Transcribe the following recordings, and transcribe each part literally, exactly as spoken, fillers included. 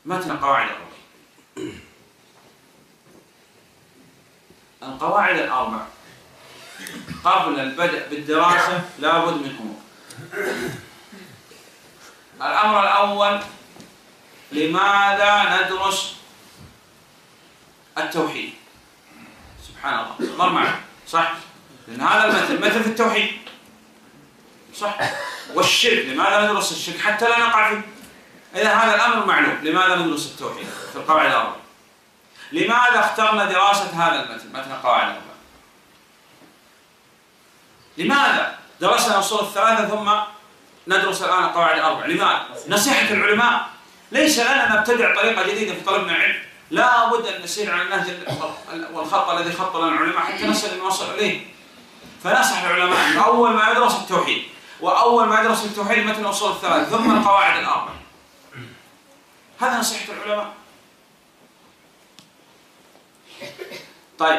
متن القواعد الأربع. القواعد الأربع قبل البدء بالدراسة لا بد من أمور. الأمر الأول: لماذا ندرس التوحيد؟ سبحان الله، مر معنا صح؟ لأن هذا المثل مثل في التوحيد صح؟ والشرك، لماذا ندرس الشرك؟ حتى لا نقع فيه. إذا هذا الأمر معلوم، لماذا ندرس التوحيد في القواعد الأربع؟ لماذا اخترنا دراسة هذا المتن، متن القواعد الأربع؟ لماذا درسنا الأصول الثلاثة ثم ندرس الآن القواعد الأربع؟ لماذا؟ نصيحة العلماء. ليس لنا نبتدع طريقة جديدة في طلبنا العلم، لا بد أن نسير على النهج والخط الذي خط لنا العلماء حتى نصل أن نوصل إليه. فنصح العلماء أن أول ما يدرس التوحيد، وأول ما يدرس التوحيد متن الأصول الثلاثة ثم القواعد الأربع. هذا نصيحة العلماء. طيب،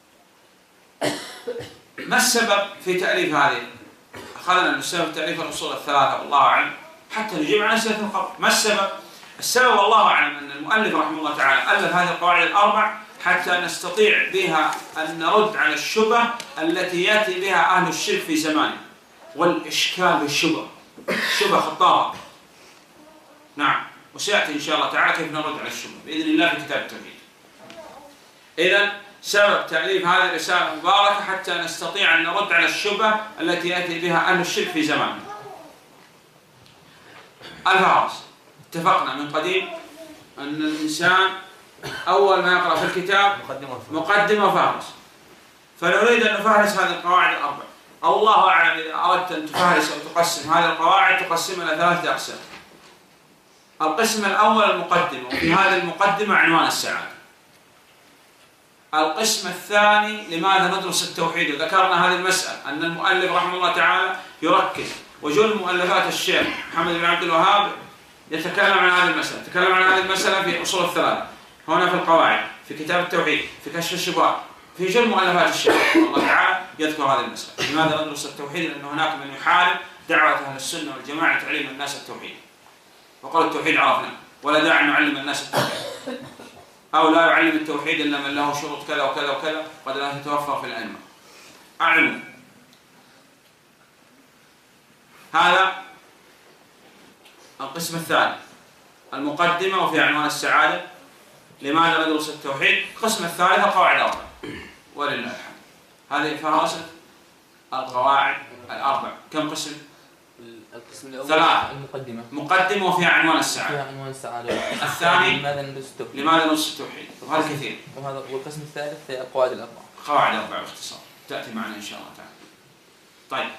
ما السبب في تأليف هذه؟ أخذنا من السبب تأليف الأصول الثلاثة والله أعلم حتى نجيب عن أسئلة القبر. ما السبب؟ السبب والله أعلم أن المؤلف رحمه الله تعالى ألف هذه القواعد الأربع حتى نستطيع بها أن نرد على الشبه التي يأتي بها أهل الشرك في زمانه، والإشكال بالشبه، شبه خطابة. نعم، وسيأتي إن شاء الله تعالى كيف نرد على الشبه بإذن الله في كتاب التوحيد. إذن سبب تأليف هذه الرسالة المباركة حتى نستطيع أن نرد على الشبه التي يأتي بها أهل الشرك في زمانه. الفهرس، اتفقنا من قديم أن الإنسان أول ما يقرأ في الكتاب مقدمة وفهرس. فنريد أن نفهرس هذه القواعد الأربع. الله أعلم إذا أردت أن تفهرس أو تقسم هذه القواعد تقسمها إلى ثلاثة أقسام. القسم الأول المقدمة، وفي هذه المقدمة عنوان السعادة. القسم الثاني لماذا ندرس التوحيد، وذكرنا هذه المسألة أن المؤلف رحمه الله تعالى يركز، وجل مؤلفات الشيخ محمد بن عبد الوهاب يتكلم عن هذه المسألة، تكلم عن هذه المسألة في أصول الثلاثة، هنا في القواعد، في كتاب التوحيد، في كشف الشبهات، في جل مؤلفات الشيخ رحمه الله تعالى يذكر هذه المسألة. لماذا ندرس التوحيد؟ لأن هناك من يحارب دعوة أهل السنة والجماعة تعليم الناس التوحيد، وقال التوحيد عرفنا ولا داعي نعلم الناس التوحيد، أو لا يعلم التوحيد إلا من له شروط كذا وكذا وكذا قد لا تتوفر في الأئمة. أعلموا هذا القسم الثاني المقدمة وفي عنوان السعادة، لماذا ندرس التوحيد. القسم الثالث القواعد الأربع ولله الحمد. هذه فهرسة القواعد الأربع. كم قسم؟ القسم الأول ثلاثة. المقدمة، مقدمة وفي عنوان السعادة. فيها عنوان السعادة. الثاني لماذا ندرس التوحيد. لماذا ندرس التوحيد، وهذا كثير. وهذا والقسم الثالث القواعد الأربع. قواعد الأربع باختصار تأتي معنا إن شاء الله تعالى. طيب،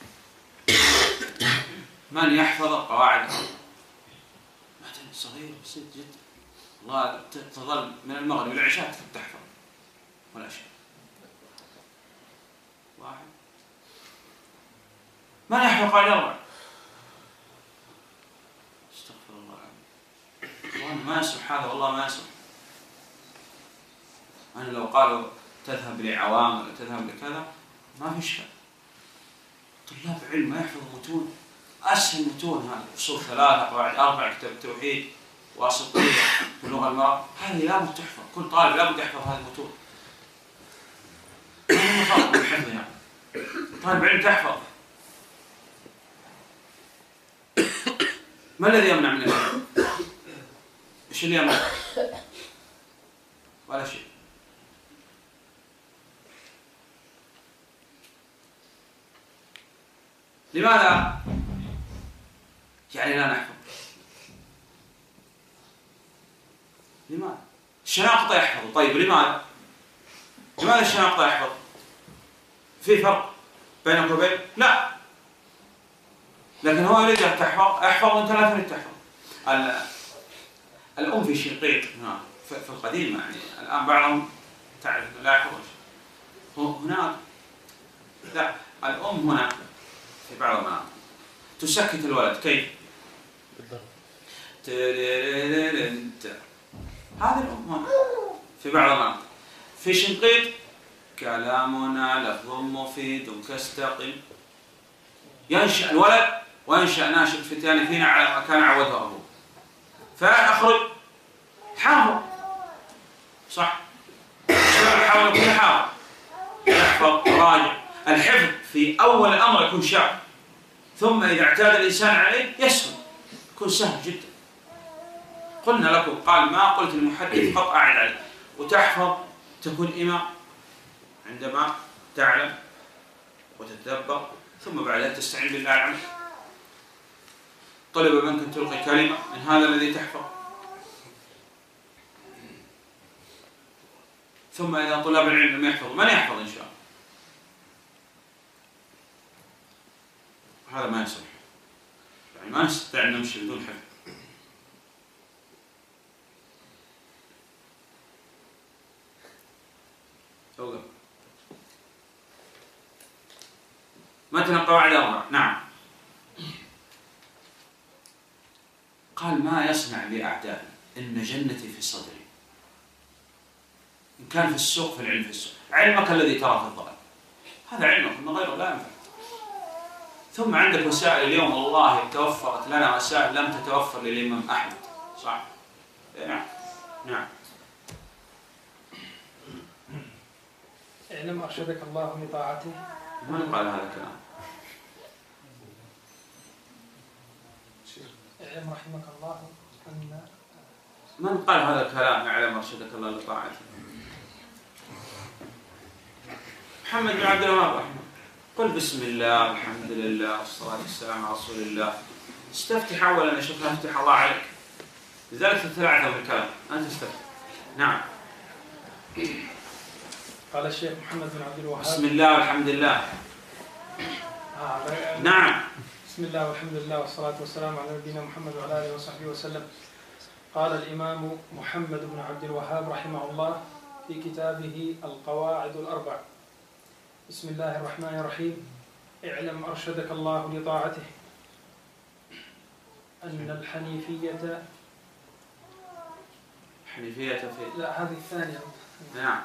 من يحفظ القواعد الأربع؟ متن صغير بسيط جدا، والله تظل من المغرب إلى العشاء تحفظ ولا شيء. واحد. من يحفظ القواعد الأربع؟ استغفر الله العظيم، ما يصلح هذا والله ما يصلح. أنا لو قالوا تذهب لعوام ولا تذهب لكذا ما في إشكال. طلاب علم ما يحفظوا متون، أسهل متون هذه أصول ثلاثة، قواعد أربعة، كتاب التوحيد، واسطية، بلوغ المرأة، هذه لابد تحفظ. كل طالب لابد يحفظ هذه المتون. ما فرق بين الحفظ يعني. طالب علم تحفظ. ما الذي يمنع من الحفظ؟ إيش اللي يمنع؟ ولا شيء. لماذا يعني لا نحفظ؟ لماذا؟ الشناقطة يحفظ. طيب لماذا؟ لماذا الشناقطة يحفظ؟ في فرق بينك وبين؟ لا، لكن هو يريد أن تحفظ، احفظ وأنت لا تريد تحفظ. الأم في شنقيط في القديم يعني، الآن بعضهم تعرف لا يحفظ. هناك لا، الأم هنا في بعض المناطق تسكت الولد. كيف؟ هذه الأم هنا في بعض المناطق. في شنقيط كلامنا لفظ مفيد كاستقم، ينشأ الولد وينشأ ناشئ فتيان فينا على ما كان عوده أبوه. فأخرج حافظ صح؟ حاول كل حافظ يحفظ راجع. الحفظ في أول الأمر يكون شاق، ثم إذا اعتاد الإنسان عليه يسهل، يكون سهل جدا. قلنا لكم قال ما قلت للمحدث فقط أعد عليه، وتحفظ تكون إمام عندما تعلم وتتدبر، ثم بعدها تستعين بالله العمل. طلب منك أن تلقي كلمة من هذا الذي تحفظ، ثم إذا طلاب العلم لم يحفظوا من يحفظ إن شاء الله؟ هذا ما يصلح، يعني ما نستطيع أن نمشي بدون حفظ. أوقف. متن القواعد الأربع. نعم. قال ما يصنع لي أعدائي إن جنتي في صدري. إن كان في السوق فالعلم في السوق، علمك الذي ترى في الظلام هذا علمك، إن غيره لا ينفع. ثم عندك وسائل اليوم والله توفرت لنا وسائل لم تتوفر للإمام أحمد، صح؟ نعم نعم. اعلم أرشدك الله لطاعته. من قال هذا الكلام؟ اعلم رحمك الله أن من قال هذا الكلام؟ اعلم أرشدك الله لطاعته. محمد بن عبد الوهاب رحمه. قل بسم الله الحمد لله والصلاة والسلام على رسول الله. استفتح أولا شوف لا يفتح الله عليك، لذلك تتلعثم في الكلام، أنت استفتح. نعم. قال الشيخ محمد بن عبد الوهاب بسم الله والحمد لله. آه نعم. بسم الله والحمد لله والصلاة والسلام على نبينا محمد وعلى آله وصحبه وسلم. قال الإمام محمد بن عبد الوهاب رحمه الله في كتابه القواعد الأربع: بسم الله الرحمن الرحيم. اعلم أرشدك الله لطاعته أن الحنيفية حنيفية في لا هذه الثانية. نعم.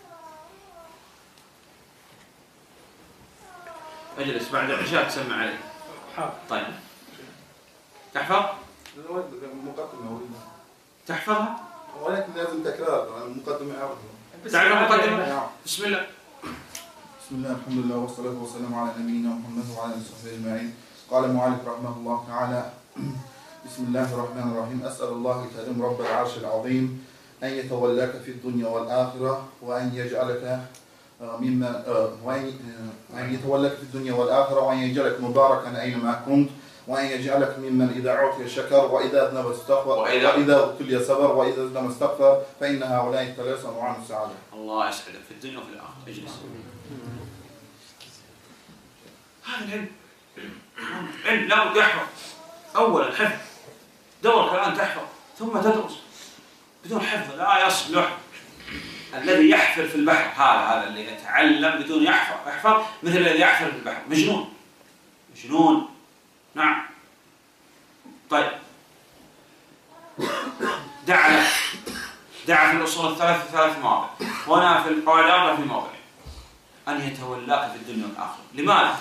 اجلس بعد العشاء تسمع عليه. حاضر. طيب. تحفظ؟ مقدمة تحفظها؟ ولكن لازم تكرار المقدمة عرض. تعرف المقدمة؟ بسم الله. بسم الله الحمد لله والصلاة والسلام على نبينا محمد وعلى آله وصحبه أجمعين. قال المؤلف رحمه الله تعالى: بسم الله الرحمن الرحيم. أسأل الله الكريم رب العرش العظيم أن يتولاك في الدنيا والآخرة، وأن يجعلك مما وأن يتولاك في الدنيا والآخرة، وأن يجعلك مباركا أينما كنت، وأن يجعلك ممن إذا أعطي شكر، وإذا أذنب استغفر، وإذا ابتلي صبر، وإذا أذنب استغفر، فإن هؤلاء الثلاثة أنواع السعادة. الله يسعدك في الدنيا وفي الآخرة. اجلس. هذا العلم علم لا بد يحفظ. أولا حفظ، دورك الآن تحفظ ثم تدرس. بدون حفظ لا يصلح. الذي يحفر في البحر هذا هذا اللي يتعلم بدون يحفظ يحفظ مثل الذي يحفر في البحر، مجنون مجنون. نعم. طيب. دعا دعا في الأصول الثلاث في ثلاث مواضع، هنا في القواعد الأربع في موضع: أن يتولاك في الدنيا والآخرة. لماذا؟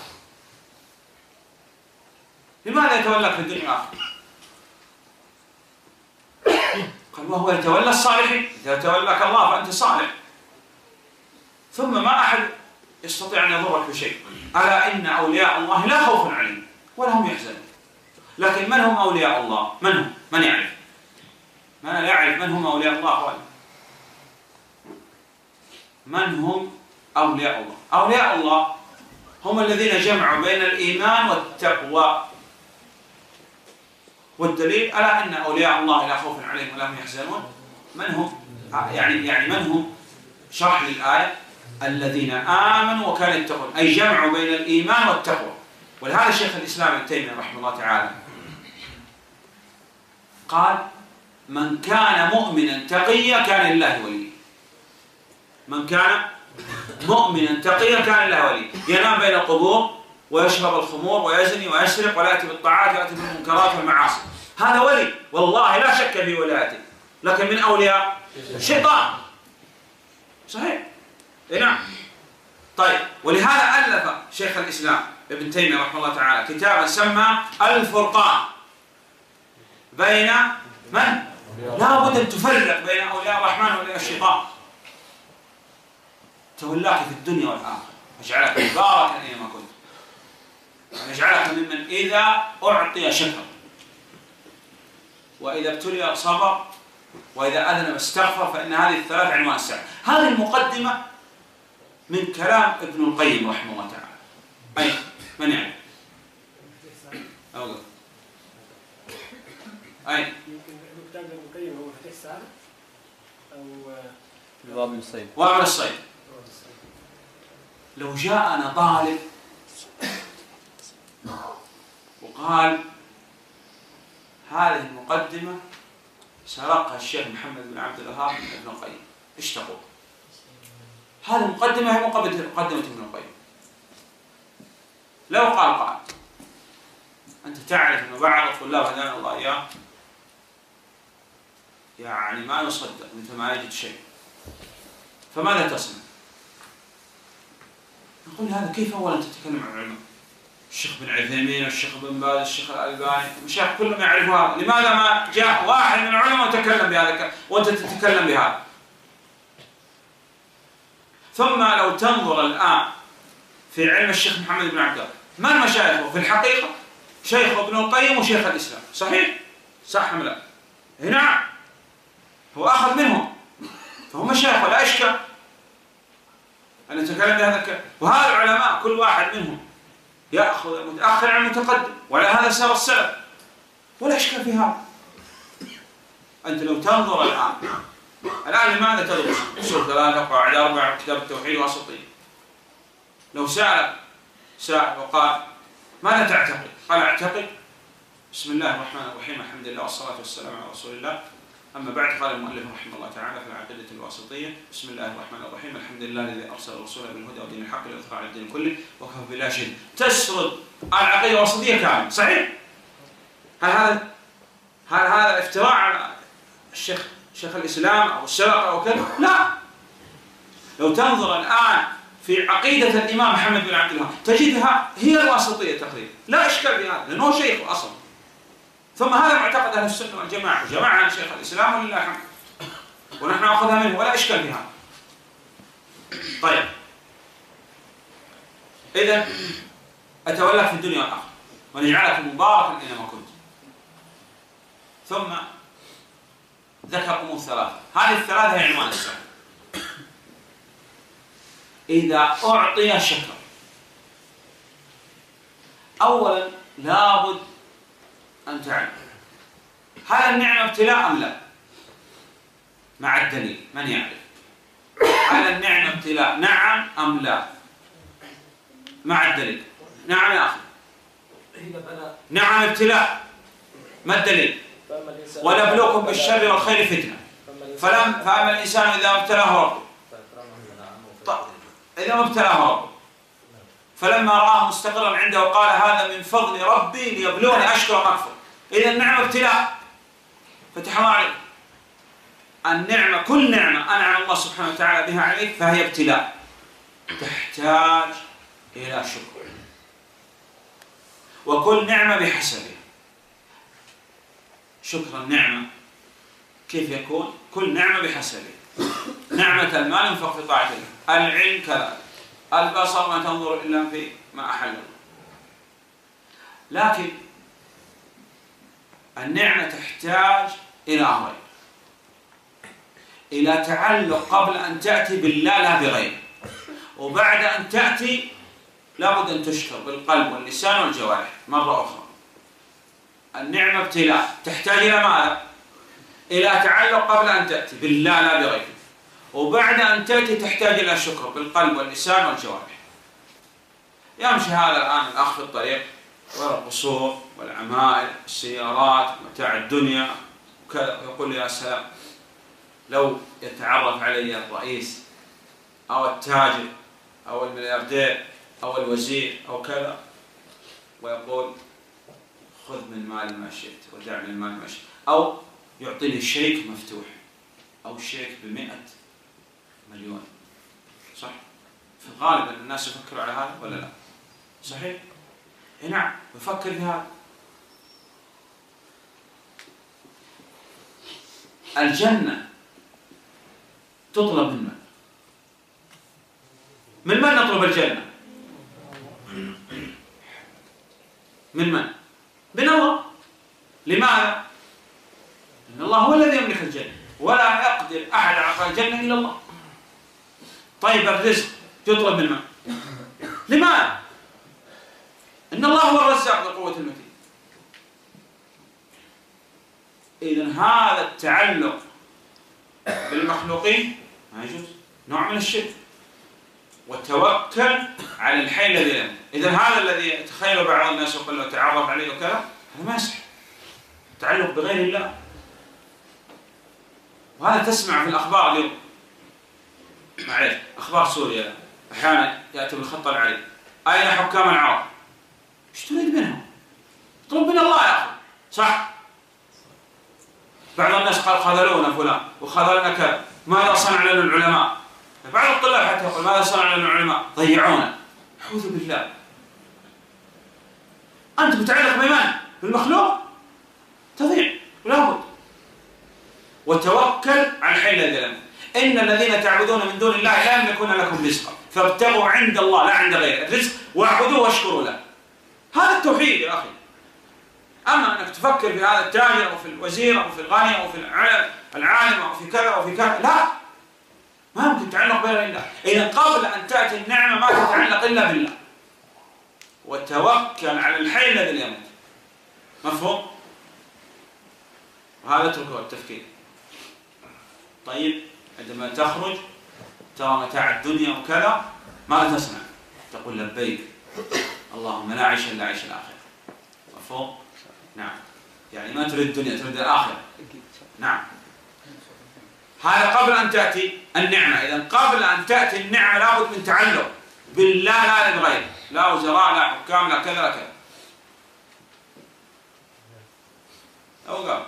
لماذا يتولاك في الدنيا والآخرة؟ قال وهو يتولى الصالحين. إذا تولاك الله فأنت صالح. ثم ما أحد يستطيع أن يضرك بشيء. ألا إن أولياء الله لا خوف عليهم ولا هم يحزنون. لكن من هم أولياء الله؟ من هم؟ من يعرف؟ من لا يعرف من هم أولياء الله أخواني؟ من هم أولياء الله؟ أولياء الله هم الذين جمعوا بين الإيمان والتقوى. والدليل ألا إن أولياء الله لا خوف عليهم ولا هم يحزنون. من هم؟ يعني يعني من هم؟ شرح للآية: الذين آمنوا وكانوا يتقون، أي جمعوا بين الإيمان والتقوى. ولهذا شيخ الإسلام ابن تيمية رحمه الله تعالى قال: من كان مؤمنا تقيا كان لله ولي. من كان مؤمنا تقيا كان لله ولي. ينام بين القبور ويشرب الخمور ويزني ويسرق ولا يأتي بالطاعات ويأتي بالمنكرات والمعاصي، هذا ولي والله لا شك في ولايته. لكن من أولياء الشيطان. صحيح؟ نعم. طيب. ولهذا ألف شيخ الإسلام ابن تيمية رحمه الله تعالى كتابا سمى الفرقان بين من؟ لابد أن تفرق بين أولياء الرحمن وأولياء الشيطان. تولاك في الدنيا والآخرة، واجعلك مباركا أينما كنت، ونجعلك ممن إذا أعطي شكر، وإذا ابتلي صبر، وإذا أذنب استغفر، فإن هذه الثلاث عنوان السعادة. هذه المقدمة من كلام ابن القيم رحمه الله تعالى. أي من يعرف؟ أوه. أي يمكن كتاب ابن القيم هو فتح السعادة أو وابل الصيد. وابل الصيد. لو جاءنا طالب وقال هذه المقدمة سرقها الشيخ محمد بن عبد الوهاب من ابن القيم، ايش تقول؟ هذه المقدمة هي مقدمة ابن القيم. لو قال قال أنت تعرف أن بعض الطلاب هدانا الله إياه يعني ما يصدق مثل ما يجد شيء، فماذا تصنع؟ نقول هذا كيف أولا تتكلم عن العلماء؟ الشيخ بن عثيمين، الشيخ بن باز، الشيخ الألباني، المشايخ كلهم يعرفوا هذا، لماذا ما جاء واحد من العلماء وتكلم بهذا وأنت تتكلم بهذا؟ ثم لو تنظر الآن في علم الشيخ محمد بن عبد الوهاب، من مشايخه في الحقيقة؟ شيخ ابن القيم وشيخ الإسلام، صحيح؟ صح أم لا؟ نعم، هو أخذ منهم، فهم مشايخ ولا أشكال أن نتكلم بهذا الكلام. وهذا العلماء كل واحد منهم يأخذ المتأخر عن المتقدم، وعلى هذا سار السلف، ولا إشكال في هذا. أنت لو تنظر الآن الآن لماذا تدرس أصول ثلاثة قواعد أربعة كتاب التوحيد واسطية؟ لو سأل سائل وقال ماذا تعتقد؟ قال أعتقد بسم الله الرحمن الرحيم الحمد لله والصلاة والسلام على رسول الله، أما بعد. قال المؤلف رحمه الله تعالى في العقيدة الواسطية بسم الله الرحمن الرحيم الحمد لله الذي أرسل رسوله بالهدى ودين الحق ليظهره على الدين كله وكفى بالله شهيدا. تسرد العقيدة الواسطية كاملة، صحيح؟ هل هذا هل هذا افتراء على الشيخ شيخ الإسلام أو السلف أو كذا؟ لا. لو تنظر الآن في عقيدة الإمام محمد بن عبد الوهاب تجدها هي الواسطية تقريبا، لا إشكال في هذا لأنه شيخ أصلا. ثم هذا معتقد أهل السنة والجماعة، جماعة عن شيخ الإسلام ولله الحمد، ونحن نأخذها منه ولا إشكال في هذا. طيب، إذا أتولاك في الدنيا والآخرة ونجعلك مباركا أينما كنت. ثم ذكر أمور ثلاثة، هذه الثلاثة هي عنوان السعادة. إذا أعطي شكر، أولا لابد أن تعلم هل النعمة ابتلاء أم لا؟ مع الدليل، من يعرف؟ هل النعمة ابتلاء نعم أم لا؟ مع الدليل. نعم يا أخي، نعم ابتلاء، ما الدليل؟ ونبلوكم بالشر والخير فتنة، فلم فأما الإنسان إذا ابتلاه ربه طيب. إذا ما ابتلاه ربه فلما رآه مستقرا عنده قال هذا من فضل ربي ليبلوني أشكر أم أكفر. إذا النعمة ابتلاء، فتح الله عليك. النعمة كل نعمة أنعم الله سبحانه وتعالى بها عليك فهي ابتلاء، تحتاج إلى شكر، وكل نعمة بحسبها. شكر النعمة كيف يكون؟ كل نعمة بحسبها. نعمة المال ينفق في طاعة الله، العلم كذا، البصر ما تنظر إلا في ما أحل الله. لكن النعمة تحتاج إلى أمرين، إلى تعلق قبل أن تأتي بالله لا بغيره، وبعد أن تأتي لابد أن تشكر بالقلب واللسان والجوارح مرة أخرى. النعمة ابتلاء تحتاج إلى ماذا؟ إلى تعلق قبل أن تأتي بالله لا بغيره، وبعد أن تأتي تحتاج إلى شكر بالقلب واللسان والجوارح. يمشي هذا الآن الأخ في الطريق ويرى القصور والعمائر والسيارات ومتاع الدنيا وكذا، ويقول يا سلام لو يتعرف علي الرئيس أو التاجر أو الملياردير أو الوزير أو كذا، ويقول خذ من مالي ما شئت ودع من المال ما شئت، أو يعطيني شيك مفتوح أو شيك بمئة مليون. صح؟ في الغالب أن الناس يفكروا على هذا ولا لا؟ صحيح؟ نعم، يفكر في هذا. الجنة تطلب من من؟ من من نطلب الجنة؟ من من؟ من الله. لماذا؟ لأن الله هو الذي يملك الجنة، ولا يقدر أحد على الجنة إلا الله. طيب الرزق يطلب من من؟ لماذا؟ إن الله هو الرزاق ذو القوة المتين. إذن هذا التعلق بالمخلوقين ما يجوز، نوع من الشرك. والتوكل على الحي الذي لا يموت. إذن هذا الذي يتخيل بعض الناس يقول له تعرف عليه وكذا، هذا ما يصح. التعلق بغير الله. وهذا تسمع في الأخبار اليوم. معليش، أخبار سوريا أحيانا يأتي بالخط العريض: أين حكام العرب؟ ايش تريد منهم؟ اطلب من الله يا أخي، صح؟ بعض الناس قال خذلونا فلان وخذلنا كذا، ماذا صنع لنا العلماء؟ بعض الطلاب حتى يقول ماذا صنع لنا العلماء؟ ضيعونا. أعوذ بالله. أنت متعلق بمن؟ بالمخلوق؟ تضيع ولا بد. وتوكل على الحي الذي لا يموت. إن الذين تعبدون من دون الله لا يملكون لكم رزقا فابتغوا عند الله لا عند غيره الرزق واعبدوه واشكروا له. هذا التوحيد يا أخي. أما أنك تفكر في هذا التاجر أو في الوزير أو في الغني أو في العالم أو في كذا أو في كذا، لا، ما يمكن تعلق بغير الله. إذا قبل أن تأتي النعمة ما تتعلق إلا بالله. وتوكل على الحي الذي لا يموت. مفهوم؟ وهذا اتركه التفكير. طيب عندما تخرج ترى متاع الدنيا وكذا، ماذا تصنع؟ تقول لبيك اللهم لا عيش إلا عيش الآخرة. مفهوم؟ نعم. يعني ما تريد الدنيا، تريد الآخرة. نعم. هذا قبل أن تأتي النعمة. إذا قبل أن تأتي النعمة لابد من تعلق بالله لا بغيره، لا وزراء لا حكام لا كذا لا كذا. أو قال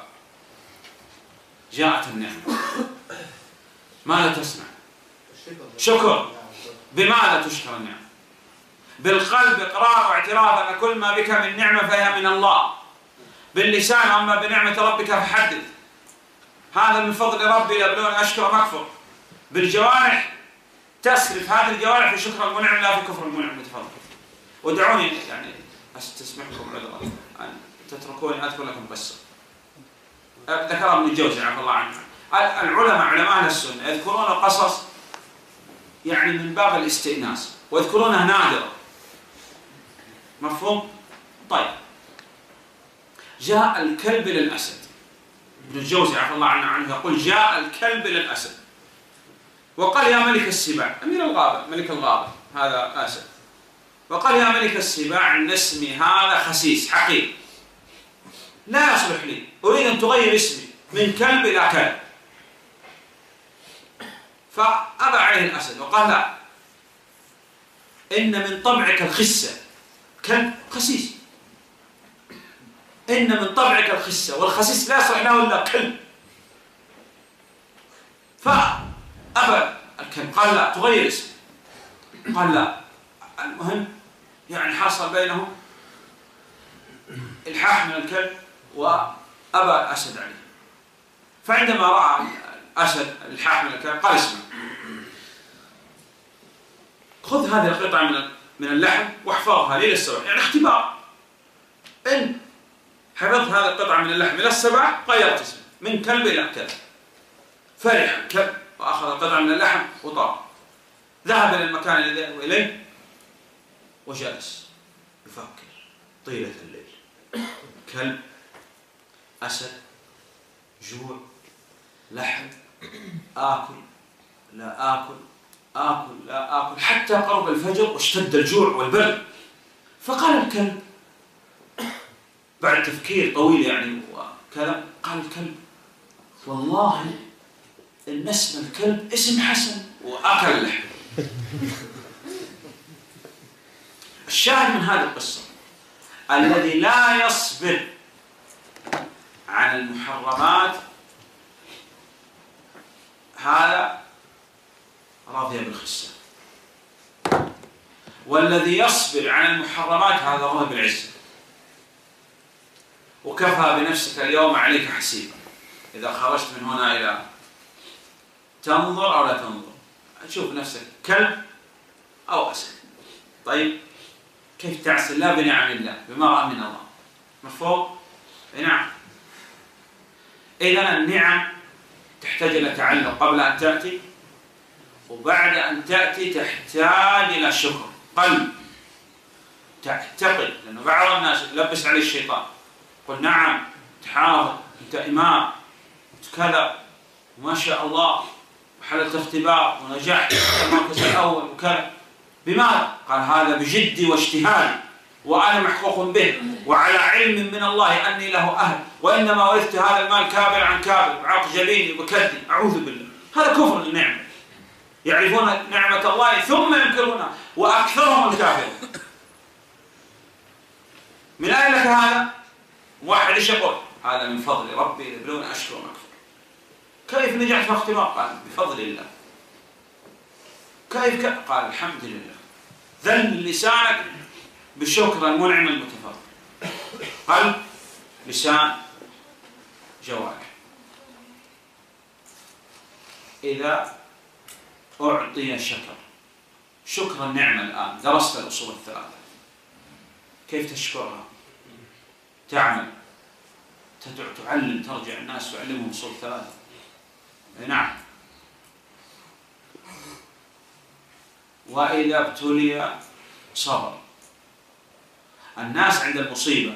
جاءت النعمة، ماذا تصنع؟ شكر. بماذا تشكر النعمة؟ بالقلب إقرار واعتراف أن كل ما بك من نعمة فهي من الله. باللسان أما بنعمة ربك فحدث، هذا من فضل ربي ليبلوني أشكر أم أكفر. بالجوارح تسرف هذه الجوارح في شكر المنعم لا في كفر المنعم متفضل. ودعوني يعني أستسمحكم عذرا أن تتركوني أذكر لكم قصة ذكرها ابن الجوزي عفى الله عنه. العلماء علماء أهل السنة يذكرون القصص يعني من باب الاستئناس ويذكرونها نادرة. مفهوم؟ طيب، جاء الكلب للأسد. ابن الجوزي عفى الله عنه يقول جاء الكلب للأسد وقال يا ملك السباع، أمير الغابة ملك الغابة هذا أسد، وقال يا ملك السباع إن اسمي هذا خسيس حقير لا يصلح لي، أريد أن تغير اسمي من كلب إلى كلب. فأبى عليه الأسد وقال لا، إن من طبعك الخسة، كلب خسيس، إن من طبعك الخسة والخسيس لا يصلح له إلا كلب. فأبى الكلب قال لا تغير اسمي، قال لا. المهم يعني حصل بينهم الحاح من الكلب وأبى الأسد عليه. فعندما رأى الأسد الحاح من الكلب قال اسمع، خذ هذه القطعة من من اللحم واحفظها لي للسبع، يعني اختبار. إن حفظت هذه القطعة من اللحم إلى السبع غيرت اسمه من كلب إلى كلب. فرح الكلب وأخذ القطعة من اللحم وطار، ذهب إلى المكان الذي ذهب إليه وجلس يفكر طيلة الليل. كلب، أسد، جوع، لحم، آكل لا آكل، آكل لا آكل، حتى قرب الفجر واشتد الجوع والبرد. فقال الكلب بعد تفكير طويل يعني وكذا، قال الكلب والله إن اسم الكلب اسم حسن وأكل اللحم. الشاهد من هذه القصة الذي لا يصبر عن المحرمات هذا راضي بالخسة، والذي يصبر عن المحرمات هذا راضي بالعزة. وكفى بنفسك اليوم عليك حسيبا. إذا خرجت من هنا إلى تنظر أو لا تنظر، تشوف نفسك كلب أو أسد. طيب كيف تعصي الله بنعم الله بما من الله؟ مفهوم؟ نعم. إذا النعم تحتاج إلى تعلق قبل أن تأتي، وبعد أن تأتي تحتاج إلى شكر قلب، تعتقد. لأنه بعض الناس يلبس عليه الشيطان، قل نعم تحافظ، أنت إمام، أنت كذا، وما شاء الله، وحللت اختبار ونجحت المركز الأول وكذا. بماذا؟ قال هذا بجدي واجتهادي، وأنا محقوق به، وعلى علم من الله أني له أهل، وإنما ورثت هذا المال كابر عن كابر، بعق جبيني وبكدي، أعوذ بالله. هذا كفر النعمة. يعرفون نعمة الله ثم ينكرونها، وأكثرهم الكافر. من أين لك هذا؟ واحد ايش يقول؟ هذا من فضل ربي ليبلوني أشكر أم أكفر. كيف نجحت في اختبار؟ قال بفضل الله. كيف ك... قال الحمد لله. ذل لسانك بشكر المنعم المتفضل. قلب، لسان، جوارح. إذا أعطي شكر، شكر النعمة الآن درست الأصول الثلاثة، كيف تشكرها؟ تعمل، تدعو، تعلم، ترجع الناس تعلمهم أصول ثلاثة. نعم. وإذا ابتلي صبر. الناس عند المصيبة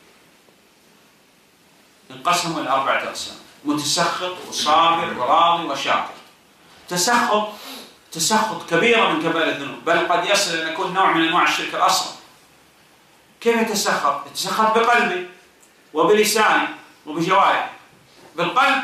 انقسموا إلى أربعة أقسام: متسخط وصابر وراضي وشاكر. تسخط تسخط كبيرة من كبائر الذنوب، بل قد يصل أن يكون نوع من أنواع الشرك الأصغر. كيف يتسخط؟ يتسخط بقلبه وبلسانه وبجوارحه. بالقلب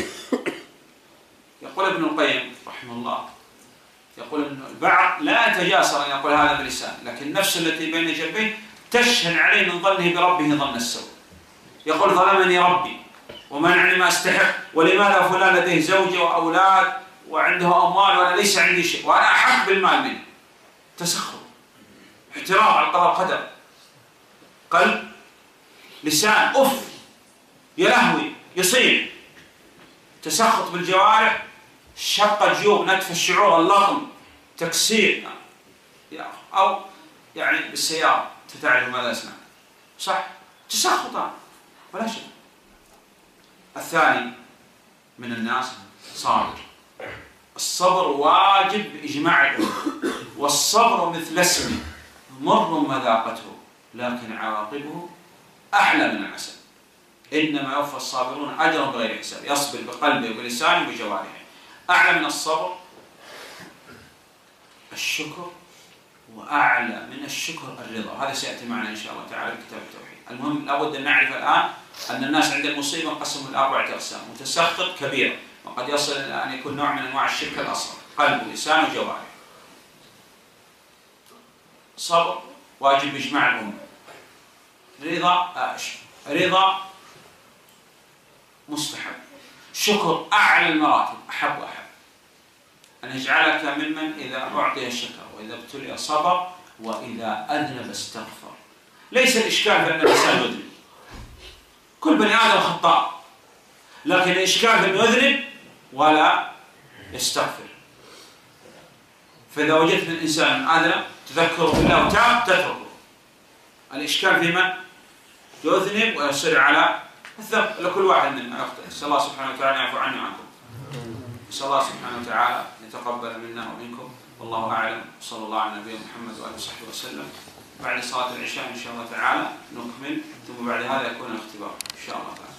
يقول ابن القيم رحمه الله، يقول أن البعض لا يتجاسر أن يقول هذا بلسان، لكن النفس التي بين جنبيه تشهد عليه من ظنه بربه ظن السوء. يقول ظلمني ربي ومنعني ما استحق، ولماذا فلان لديه زوجة وأولاد وعنده أموال وأنا ليس عندي شيء وأنا أحق بالمال منه. تسخط، احترام على القضاء والقدر. قلب، لسان، أف، يلهوي، يصيح. تسخط بالجوارح، شق الجيوب، نتف الشعور، اللطم، تكسير، أو يعني بالسيارة تعرف ماذا يصنع، صح؟ تسخط ولا شيء. الثاني من الناس صابر. الصبر واجب بإجماع الأمة، والصبر مثل اسمه مر مذاقته لكن عواقبه أحلى من العسل. إنما يوفى الصابرون أجرا بغير حساب. يصبر بقلبه وبلسانه وبجوارحه. أعلى من الصبر الشكر، وأعلى من الشكر الرضا. هذا سيأتي معنا إن شاء الله تعالى في كتاب التوحيد. المهم لابد أن نعرف الآن أن الناس عند المصيبة انقسموا إلى أربعة أقسام: متسخط كبيرة، وقد يصل إلى أن يكون نوع من أنواع الشرك الأصغر، قلب ولسان وجوارح. صبر واجب بإجماع الأمة. رضا رضا مستحب. شكر أعلى المراتب، أحب وأحب. أن يجعلك ممن إذا أعطي الشكر، وإذا ابتلي صبر، وإذا أذنب استغفر. ليس الإشكال في أن الإنسان يذنب، كل بني آدم خطاء، لكن الإشكال في أنه يذنب ولا يستغفر. فإذا وجدت من الإنسان أذنب تذكره بالله وتاب تتركه. الإشكال في من يذنب ويصر على الذنب. لكل واحد منا يخطئ. نسأل الله سبحانه وتعالى يعفو عني وعنكم. نسأل الله سبحانه وتعالى أن يتقبل منا ومنكم. والله أعلم. صلى الله على نبينا محمد وآله وصحبه وسلم. بعد صلاة العشاء إن شاء الله تعالى نكمل، ثم بعد هذا يكون الاختبار إن شاء الله تعالى.